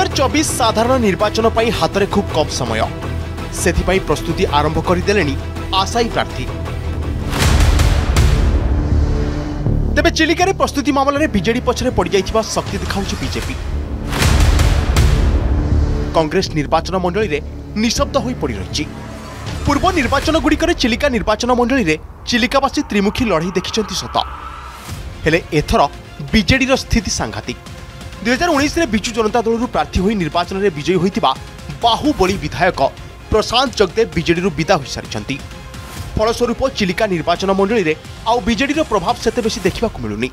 2024 साधारण निर्वाचन पर हाथ में खूब कम समय से प्रस्तुति आरंभ करदे आशायी प्रार्थी। तेबे चिलिका प्रस्तुति मामलें में बीजेडी पछरे पड़ जाइथिबा शक्ति दिखाऊँ बीजेपी। कांग्रेस निर्वाचन मंडली में निशब्द हो पड़ रही। पूर्व निर्वाचन गुड़िकर चिलिका निर्वाचन मंडली में चिलिकावासी त्रिमुखी लड़ाई देखिंट सत, हेले एथर बीजेडी स्थिति सांघातिक। 2019 में बिजु जनता दल प्रार्थी होई निर्वाचन में विजयी होइतिबा बाहुबली विधायक प्रशांत जगदेव बीजेडी विदा हो सारी। फलस्वरूप चिलिका निर्वाचन मंडली में आउ बीजेडी प्रभाव सेते बेसी देखा मिलुनी।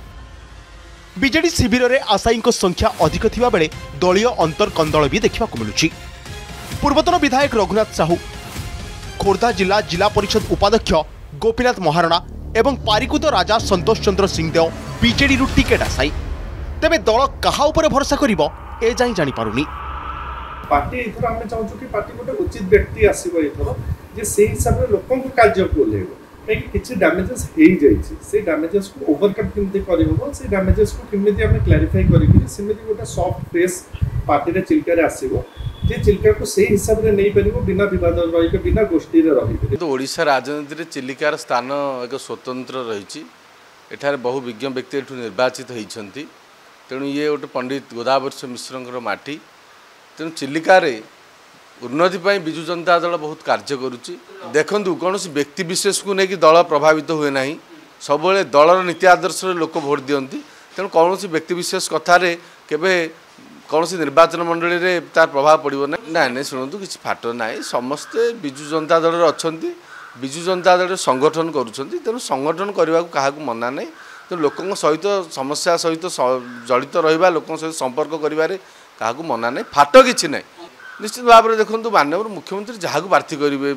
बीजेडी शिविर में आशायी संख्या अधिक थिबा बेले दलीय अंतर कंदल भी देखा मिलुछि। पूर्वतन विधायक रघुनाथ साहू, खोर्धा जिला परिषद उपाध्यक्ष गोपीनाथ महारणा एवं पारिकुद राजा संतोष चंद्र सिंहदेव बीजेडी टिकेट आशायी। तेबे दल कहा उपर भरोसा करिवो ए जाई जानि पारुनी। पार्टी एथर हम चाहू कि पार्टी गोटे उचित व्यक्ति आसीबो एथर जे से हिसाब रे लोकन को कार्य को लेबो, कि किछि डैमेजेस हे जाइछि से डैमेजेस को ओवरकम किमते करिवो, से डैमेजेस को किमते हम क्लैरिफाई करिकि सेमिति गोटे सॉफ्ट फेस पार्टी रे चिल्का रे आसीबो जे चिल्का को से हिसाब रे नै परिबो, बिना विवाद रहि के बिना गोष्ठी रे रहि। तो ओडिसा राजनीति रे चिलिकार स्थान एक स्वतंत्र रहिछि। एठारे बहु विज्ञ व्यक्ति एठु निर्वाचित होइछन्ति। तेणु ये गोटे पंडित गोदावर्ष मिश्र माटी। तेणु चिलिकार उन्नति पर बिजु जनता दल बहुत कार्य करुच्ची। देखु कौन व्यक्ति विशेष को लेकिन दल प्रभावित हुए ना, सब दलर नीति आदर्श लोक भोट दियंती। तेणु कौन व्यक्ति विशेष कथार केवे कौन निर्वाचन मंडली रे तार प्रभाव पड़ो ना। ना शुणु किसी फाट ना, समस्ते बिजु जनता दल अच्छा, बिजु जनता दल संगठन करुँच। तेणु संगठन करने को क्या मना ना। तो लोकों सहित समस्या सहित जड़ित रहा, लोक सहित संपर्क करें क्या मना ना, फाट कि ना। निश्चित भाव में देखो माननीय मुख्यमंत्री जहाँ प्रार्थी करेंगे,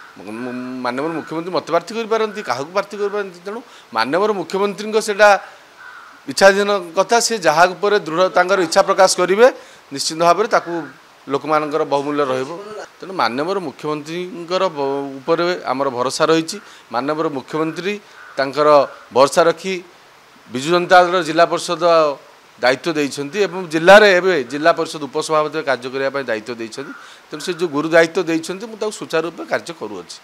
माननीय मुख्यमंत्री मत प्रार्थी करपारती, क्या प्रार्थी करपारती। तेणु माननीय मुख्यमंत्री से इच्छाधीन कथा, सी जहाँ दृढ़ इच्छा प्रकाश करेंगे निश्चित भाव में लोक मानकर बहुमूल्य रहिबो। तेणु माननीय मुख्यमंत्री आमर भरोसा रही। माननीय मुख्यमंत्री तांकर भरोसा रखी बिजु जनता दल जिला परिषद दायित्व देइछन्ति एवं जिल्ला रे एबे जिला परिषद उपसभापति कार्य करिया पय दायित्व देइछन्ति। तेणु से जो गुरु दायित्व देइछन्ति मु ताऊ सुचारू रूप कार्य करूअछि।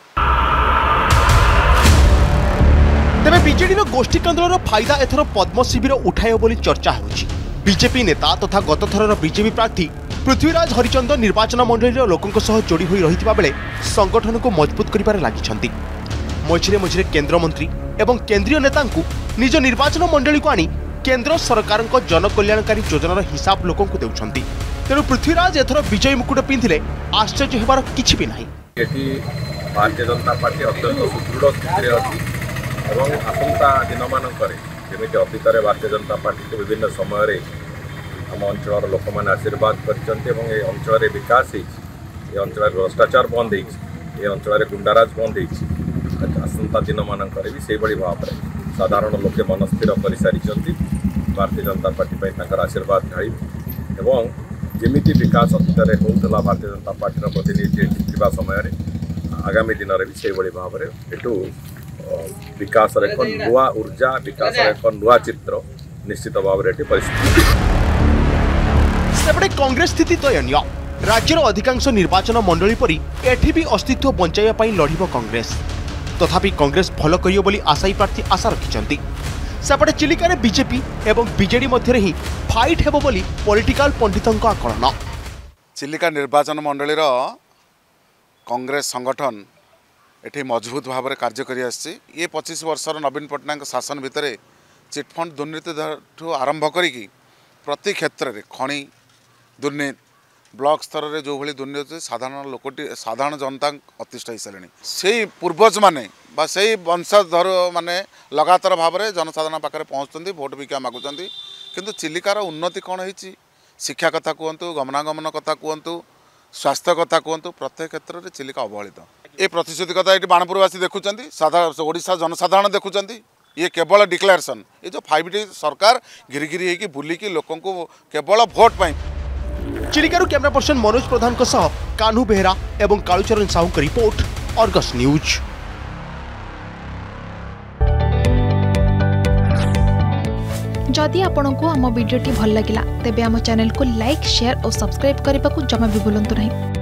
तेबे बीजेडी रो गोष्ठी कंदलर फायदा एथर पद्म शिविर उठायो बोली चर्चा होछि। बीजेपी नेता तथा गत थरर बीजेपी प्रार्थी पृथ्वीराज हरिचंदन निर्वाचन मंडली लोकंक सह जोड़ी होई रहितबा बेले संगठन को मजबूत करिबार लागिछन्ति। मझिरे मझिरे केंद्र मंत्री एवं केंद्रीय नेता निज निर्वाचन मंडली को आनी केंद्र सरकार जनकल्याणकारी योजनार हिसाब लोकों को देउछन्ति। तेणु पृथ्वीराज एथर विजय मुकुट पिंधिले आश्चर्य हेबार किछि भी नाही। एठी भारतीय जनता पार्टी अत्यंत सुदृढ़ स्थिति अछि एवं आसंता दिन मानकरे जेमिति अतीतरे भारतीय जनता पार्टी के विभिन्न समय रे हम अंचल लोक माने आशीर्वाद करछन्ति एवं ए अंचल रे विकास हे, ए अंचल भ्रष्टाचार बंद हे, ए अंचल रे गुंडाराज बंद हे। आसंता दिन मानकरे भी से बड़ी भाव में साधारण लोके मन स्थिर कर सारी भारतीय जनता पार्टी पर आशीर्वाद ढाई एवं जमीती विकास अतीत होता भारतीय जनता पार्टी प्रतिनिधि थी समय आगामी दिन में भी से बड़ी भाव में एटू विकास एक नुआ ऊर्जा विकास एक नुआ चित्र निश्चित भाव में परिस्थिति। सेपटे कांग्रेस स्थिति दयनीय। राज्यर अधिकांश निर्वाचन मंडली परी एठी भी अस्तित्व बंचाइबा लड़िब कांग्रेस। तथापि कांग्रेस भल करियो बोली आशायी प्रार्थी आशा रखिछन्ति। सेपटे चिलिका रे बीजेपी एवं बीजेडी मध्य ही फाइट हेबो बोली पॉलिटिकल पंडितंक आकलन। चिलिका निर्वाचन मंडली कांग्रेस संगठन एठी मजबूत भाव में कार्य करि आछि। ये 25 वर्षर नवीन पट्टनायक शासन भितर चिटफंड दुर्नीति ठू आरंभ करिकी प्रति क्षेत्र में खणी दुर्नीति ब्लॉक स्तर में जो भाई दुर्नीति साधारण लोकटी साधारण जनता अतिष्ठ हो सारे से पूर्वज माने बा से वंशधर माने लगातार भाव में जनसाधारण पाखे पहुँचती भोट भिक्षा मागुंट। किंतु चिलिकार उन्नति कौन है, शिक्षा कथा कहतु, गमनागमन कथा कहतु, स्वास्थ्य कथा कहतु, प्रत्येक क्षेत्र में चिलिका अवहेलित। ये प्रतिश्रुति कथा ये बाणपुरवासी देखुं, ओडिशा जनसाधारण देखुं। ये केवल डिक्लेरेशन, ये जो 5T सरकार घिरिघिरी होगी बुलिकी लोकों को केवल भोट पाई। चिलिकारु कैमरा पर्सन मनोज प्रधान को सह कान्हू बेहरा एवं कालूचरण साहू की रिपोर्ट, अर्गस न्यूज। जदि आपंक आम भिडी भल लगा तेब आम चैनल को लाइक शेयर और सब्सक्राइब करने को जमा भी भूलु नहीं।